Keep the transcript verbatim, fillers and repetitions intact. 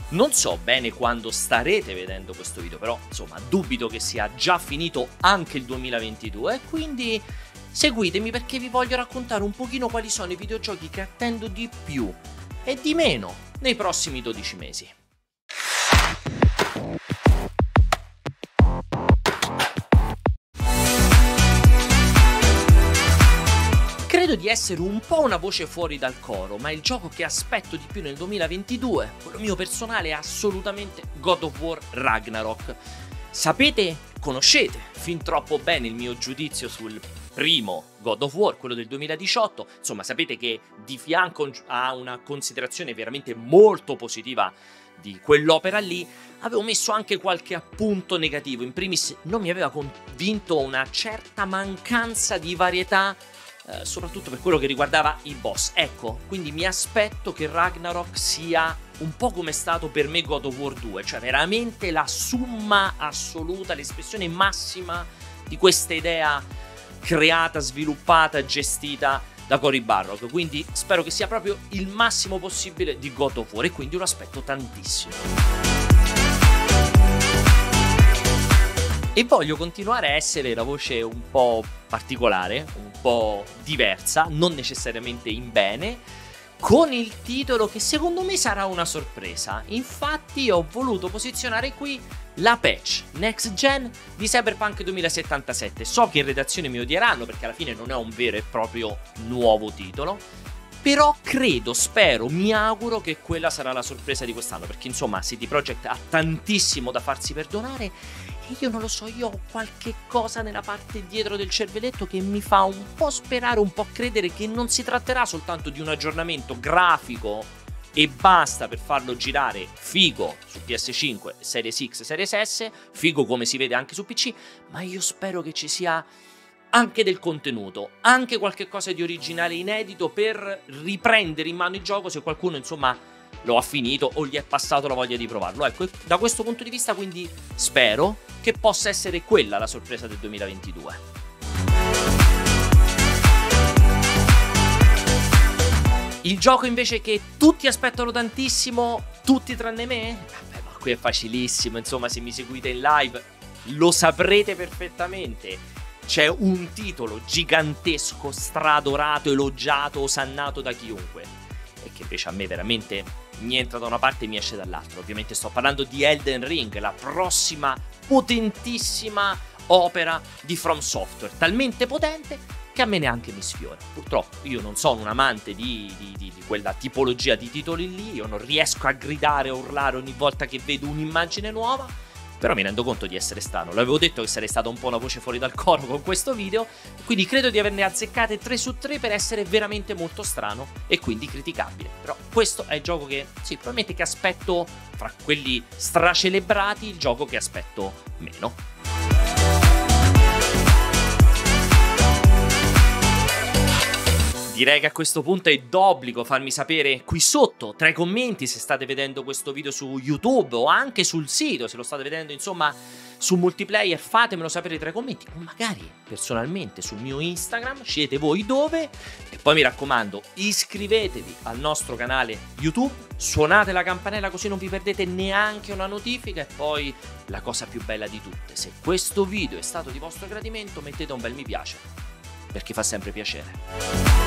Non so bene quando starete vedendo questo video, però insomma dubito che sia già finito anche il duemilaventidue, quindi seguitemi perché vi voglio raccontare un pochino quali sono i videogiochi che attendo di più e di meno nei prossimi dodici mesi. Credo di essere un po' una voce fuori dal coro, ma il gioco che aspetto di più nel duemilaventidue, quello mio personale, è assolutamente God of War Ragnarok. Sapete, conoscete fin troppo bene il mio giudizio sul primo God of War, quello del duemiladiciotto, insomma sapete che di fianco a una considerazione veramente molto positiva di quell'opera lì, avevo messo anche qualche appunto negativo. In primis non mi aveva convinto una certa mancanza di varietà, Eh, soprattutto per quello che riguardava i boss. Ecco, quindi mi aspetto che Ragnarok sia un po' come è stato per me God of War due, cioè veramente la summa assoluta, l'espressione massima di questa idea creata, sviluppata, gestita da Cory Barlog. Quindi spero che sia proprio il massimo possibile di God of War e quindi lo aspetto tantissimo. E voglio continuare a essere la voce un po' particolare, un po' diversa, non necessariamente in bene, con il titolo che secondo me sarà una sorpresa. Infatti ho voluto posizionare qui la patch Next Gen di Cyberpunk duemilasettantasette. So che in redazione mi odieranno perché alla fine non è un vero e proprio nuovo titolo, però credo, spero, mi auguro che quella sarà la sorpresa di quest'anno, perché insomma C D Projekt ha tantissimo da farsi perdonare e io non lo so, io ho qualche cosa nella parte dietro del cervelletto che mi fa un po' sperare, un po' credere che non si tratterà soltanto di un aggiornamento grafico e basta per farlo girare figo su P S cinque, Series X, Series S, figo come si vede anche su P C, ma io spero che ci sia anche del contenuto, anche qualche cosa di originale inedito per riprendere in mano il gioco se qualcuno insomma lo ha finito o gli è passato la voglia di provarlo. Ecco, da questo punto di vista quindi spero che possa essere quella la sorpresa del duemilaventidue. Il gioco invece che tutti aspettano tantissimo, tutti tranne me? Vabbè, ma qui è facilissimo, insomma se mi seguite in live lo saprete perfettamente. C'è un titolo gigantesco, stradorato, elogiato, osannato da chiunque e che invece a me veramente mi entra da una parte e mi esce dall'altra. Ovviamente sto parlando di Elden Ring, la prossima potentissima opera di From Software, talmente potente che a me neanche mi sfiora. Purtroppo io non sono un amante di, di, di, di quella tipologia di titoli lì, io non riesco a gridare o urlare ogni volta che vedo un'immagine nuova, però mi rendo conto di essere strano. L'avevo detto che sarei stata un po' una voce fuori dal coro con questo video, quindi credo di averne azzeccate tre su tre per essere veramente molto strano e quindi criticabile. Però questo è il gioco che, sì, probabilmente che aspetto, fra quelli stracelebrati, il gioco che aspetto meno. Direi che a questo punto è d'obbligo farmi sapere qui sotto, tra i commenti, se state vedendo questo video su YouTube o anche sul sito, se lo state vedendo insomma su Multiplayer, fatemelo sapere tra i commenti o magari personalmente sul mio Instagram, scegliete voi dove e poi mi raccomando iscrivetevi al nostro canale YouTube, suonate la campanella così non vi perdete neanche una notifica e poi la cosa più bella di tutte, se questo video è stato di vostro gradimento mettete un bel mi piace perché fa sempre piacere.